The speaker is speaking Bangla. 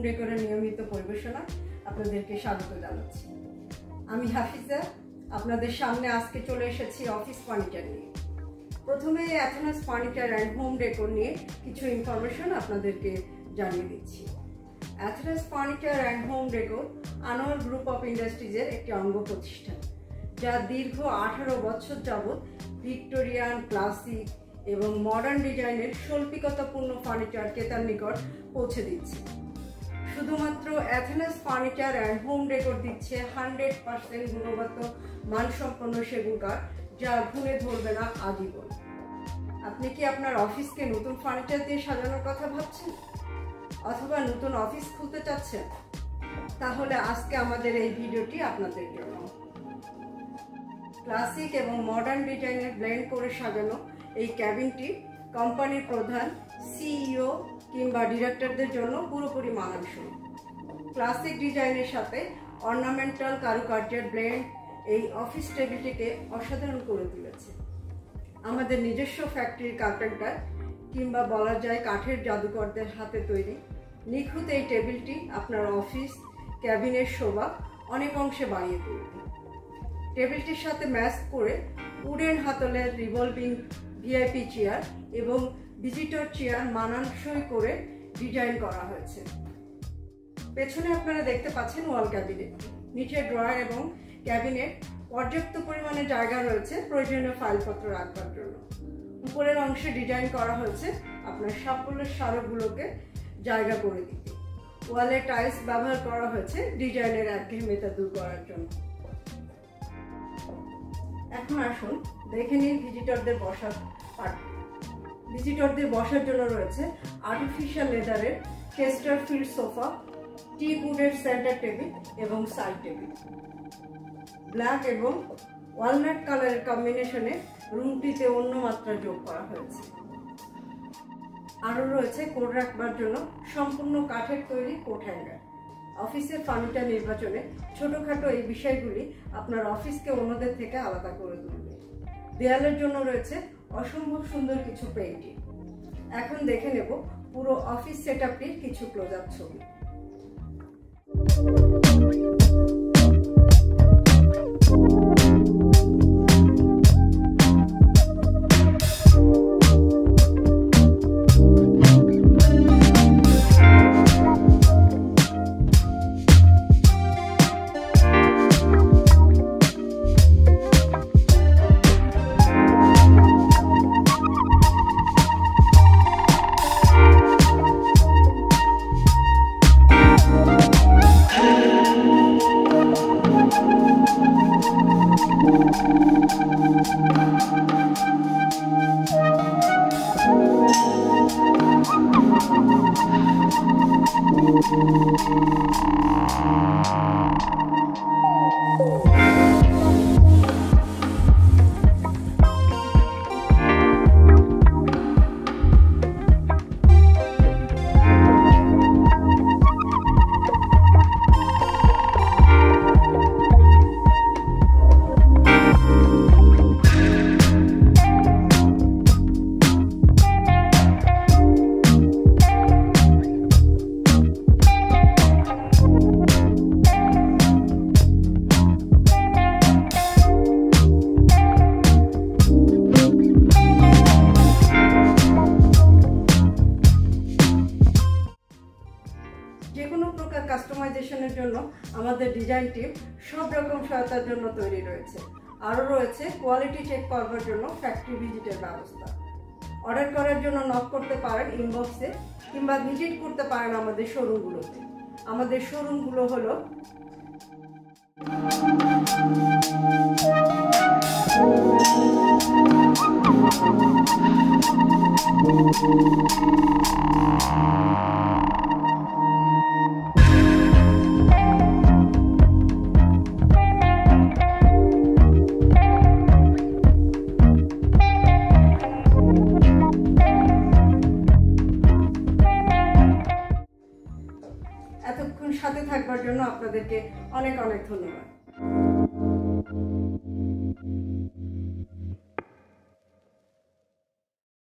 ডেকোরের নিয়মিত পরিবেশনা আপনাদেরকে স্বাগত জানাচ্ছি। আমি হাফিজা, আপনাদের সামনে আজকে চলে এসেছি অফিস ফার্নিচার নিয়ে। প্রথমে Athenas furniture and home decor নিয়ে কিছু ইনফরমেশন আপনাদেরকে জানিয়ে দিচ্ছি। Athenas furniture and home decor Anwar group of ইন্ডাস্ট্রিজের একটি অঙ্গ প্রতিষ্ঠান, যা দীর্ঘ 18 বছর যাবৎ ভিক্টোরিয়ান, ক্লাসিক এবং মডার্ন ডিজাইনের শৈল্পিকতাপূর্ণ ফার্নিচার ক্রেতার নিকট পৌঁছে দিচ্ছে। শুধুমাত্র Athenas furniture and home decor দিচ্ছে 100% গুণগত মানসম্পন্ন সেগুন কাঠ, যা ঘুরে ধরবে না আজীবন। আপনি কি আপনার অফিসকে নতুন ফার্নিচার দিয়ে সাজানোর কথা ভাবছেন, অথবা নতুন অফিস খুলতে চাচ্ছেন? তাহলে আজকে আমাদের এই ভিডিওটি আপনাদের জন্য। ক্লাসিক এবং মডার্ন ডিজাইনের ব্লেন্ড করে সাজানো এই ক্যাবিনটি কোম্পানির প্রধান, সিইও কিংবা ডিরেক্টরদের জন্য পুরোপুরি মানানসই। ক্লাসিক ডিজাইনের সাথে অর্নামেন্টাল কারুকার্যের ব্লেন্ড এই অফিস টেবিলটিকে অসাধারণ করে তুলেছে। আমাদের নিজস্ব ফ্যাক্টরির কার্পেন্টার কিংবা বলা যায় কাঠের জাদুকরদের হাতে তৈরি নিখুঁত এই টেবিলটি আপনার অফিস ক্যাবিনের শোভা অনেক অংশে বাড়িয়ে তুলবে। টেবিলটির সাথে ম্যাচ করে উডেন হাতলের রিভলভিং ভিআইপি চেয়ার এবং ভিজিটর চেয়ার মানানসই করে ডিজাইন করা হয়েছে। পেছনে আপনারা দেখতে পাচ্ছেন ওয়াল ক্যাবিনেট, নিচে ড্রয়ার এবং ক্যাবিনেট পর্যাপ্ত পরিমাণে জায়গা রয়েছে প্রয়োজনীয় ফাইলপত্র রাখবার জন্য। উপরের অংশে ডিজাইন করা হয়েছে আপনার সাফল্যের স্মারকগুলোকে জায়গা করে দিতে। ওয়ালে টাইলস ব্যবহার করা হয়েছে ডিজাইনের একঘেয়েমিতা দূর করার জন্য। এখন আসুন দেখে নিন ভিজিটরদের বসার পার্ট। ভিজিটরদের বসার জন্য রয়েছে আর্টিফিশিয়াল লেদারের চেস্টারফিল্ড সোফা, টিক উডের সেন্টার টেবিল এবং সাইড টেবিল। ব্ল্যাক এবং ওয়ালনাট কালারের কম্বিনেশনে রুমটিতে অন্য মাত্রা যোগ করা হয়েছে। আরও রয়েছে কোট রাখবার জন্য সম্পূর্ণ কাঠের তৈরি কোট হ্যাঙ্গার। অফিসের ফার্নিচার নির্বাচনে ছোটখাটো এই বিষয়গুলি আপনার অফিসকে অন্যদের থেকে আলাদা করে তুলবে। দেয়ালের জন্য রয়েছে অসম্ভব সুন্দর কিছু পেইন্টিং। এখন দেখে নেব পুরো অফিস সেটআপটির কিছু ক্লোজ আপ ছবি। যেকোনো প্রকার কাস্টমাইজেশনের জন্য আমাদের ডিজাইন টিম সব রকম সহায়তার জন্য তৈরি রয়েছে। আরও রয়েছে কোয়ালিটি চেক করবার জন্য ফ্যাক্টরি ভিজিটের ব্যবস্থা। অর্ডার করার জন্য নক করতে পারেন ইনবক্সে কিংবা ভিজিট করতে পারেন আমাদের শোরুমগুলোতে। আমাদের শোরুমগুলো হলো সাথে থাকবার জন্য আপনাদেরকে অনেক অনেক ধন্যবাদ।